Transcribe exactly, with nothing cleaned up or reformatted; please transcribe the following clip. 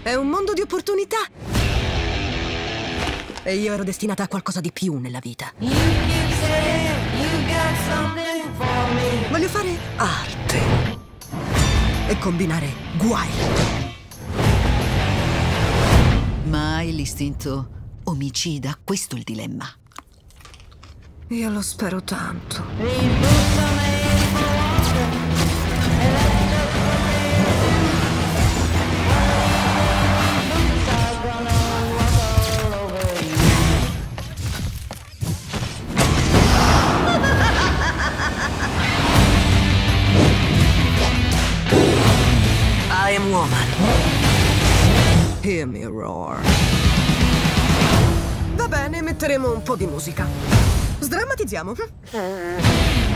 È un mondo di opportunità. E io ero destinata a qualcosa di più nella vita. Voglio fare arte e combinare guai. Ma hai l'istinto omicida, questo è il dilemma. Io lo spero tanto. I am woman. Hear me roar. Va bene, metteremo un po' di musica. Sdrammatizziamo.